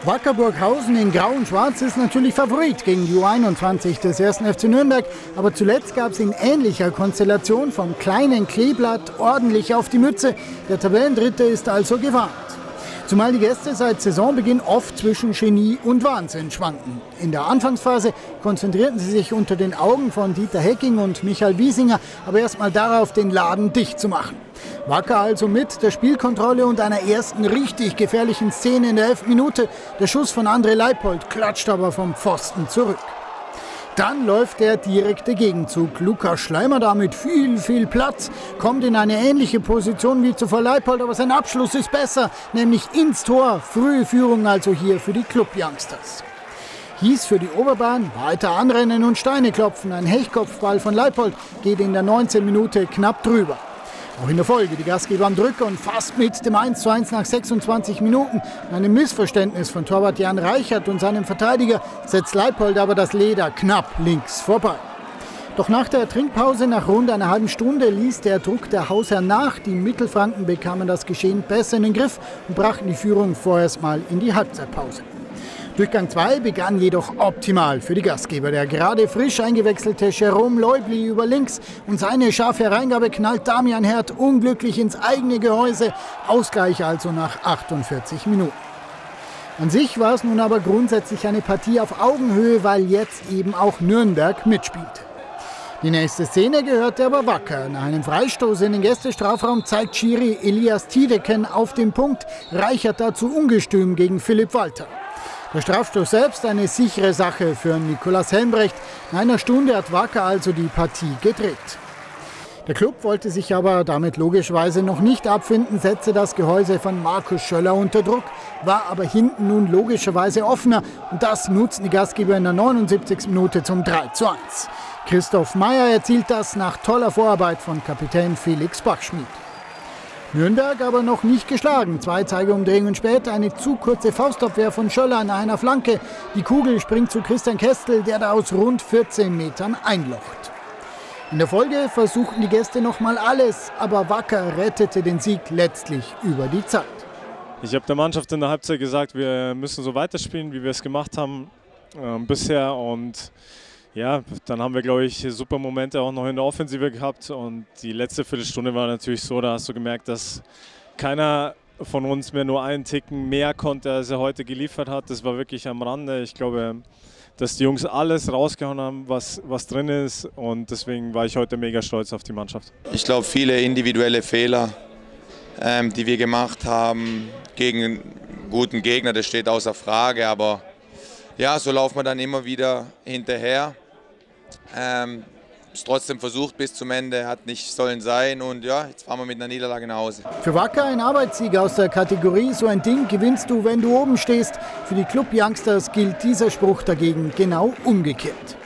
Wacker Burghausen in Grau und Schwarz ist natürlich Favorit gegen die U21 des 1. FC Nürnberg. Aber zuletzt gab es in ähnlicher Konstellation vom kleinen Kleeblatt ordentlich auf die Mütze. Der Tabellendritte ist also gewarnt. Zumal die Gäste seit Saisonbeginn oft zwischen Genie und Wahnsinn schwanken. In der Anfangsphase konzentrierten sie sich unter den Augen von Dieter Hecking und Michael Wiesinger aber erstmal darauf, den Laden dicht zu machen. Wacker also mit der Spielkontrolle und einer ersten richtig gefährlichen Szene in der 11. Minute. Der Schuss von André Leipold klatscht aber vom Pfosten zurück. Dann läuft der direkte Gegenzug. Lukas Schleimer da mit viel Platz, kommt in eine ähnliche Position wie zuvor Leipold, aber sein Abschluss ist besser, nämlich ins Tor. Frühe Führung also hier für die Club-Youngsters. Hieß für die Oberbahn weiter anrennen und Steine klopfen. Ein Hechtkopfball von Leipold geht in der 19. Minute knapp drüber. Auch in der Folge die Gastgeber am Drücker und fast mit dem 1:1 nach 26 Minuten. In einem Missverständnis von Torwart Jan Reichert und seinem Verteidiger setzt Leipold aber das Leder knapp links vorbei. Doch nach der Trinkpause nach rund einer halben Stunde ließ der Druck der Hausherren nach. Die Mittelfranken bekamen das Geschehen besser in den Griff und brachten die Führung vorerst mal in die Halbzeitpause. Durchgang 2 begann jedoch optimal für die Gastgeber. Der gerade frisch eingewechselte Jerome Leubli über links und seine scharfe Hereingabe knallt Damian Herd unglücklich ins eigene Gehäuse. Ausgleich also nach 48 Minuten. An sich war es nun aber grundsätzlich eine Partie auf Augenhöhe, weil jetzt eben auch Nürnberg mitspielte. Die nächste Szene gehörte aber Wacker. Nach einem Freistoß in den Gästestrafraum zeigt Schiri Elias Tiedeken auf den Punkt. Reichert dazu ungestüm gegen Philipp Walter. Der Strafstoß selbst eine sichere Sache für Nikolaus Helmbrecht. In einer Stunde hat Wacker also die Partie gedreht. Der Klub wollte sich aber damit logischerweise noch nicht abfinden, setzte das Gehäuse von Markus Schöller unter Druck, war aber hinten nun logischerweise offener und das nutzten die Gastgeber in der 79. Minute zum 3:1. Christoph Meyer erzielt das nach toller Vorarbeit von Kapitän Felix Bachschmidt. Nürnberg aber noch nicht geschlagen. 2 Zeigeumdrehungen später eine zu kurze Faustabwehr von Schöller an einer Flanke. Die Kugel springt zu Christian Kestel, der da aus rund 14 Metern einlocht. In der Folge versuchten die Gäste nochmal alles, aber Wacker rettete den Sieg letztlich über die Zeit. Ich habe der Mannschaft in der Halbzeit gesagt, wir müssen so weiterspielen, wie wir es gemacht haben bisher. Und ja, dann haben wir, glaube ich, super Momente auch noch in der Offensive gehabt und die letzte Viertelstunde war natürlich so, da hast du gemerkt, dass keiner von uns mehr nur einen Ticken mehr konnte, als er heute geliefert hat. Das war wirklich am Rande. Ich glaube, dass die Jungs alles rausgehauen haben, was drin ist und deswegen war ich heute mega stolz auf die Mannschaft. Ich glaube, viele individuelle Fehler, die wir gemacht haben gegen einen guten Gegner, das steht außer Frage, aber ja, so laufen wir dann immer wieder hinterher. Es trotzdem versucht bis zum Ende, hat nicht sollen sein und ja, jetzt fahren wir mit einer Niederlage nach Hause. Für Wacker ein Arbeitssieg aus der Kategorie So ein Ding gewinnst du, wenn du oben stehst. Für die Club-Youngsters gilt dieser Spruch dagegen genau umgekehrt.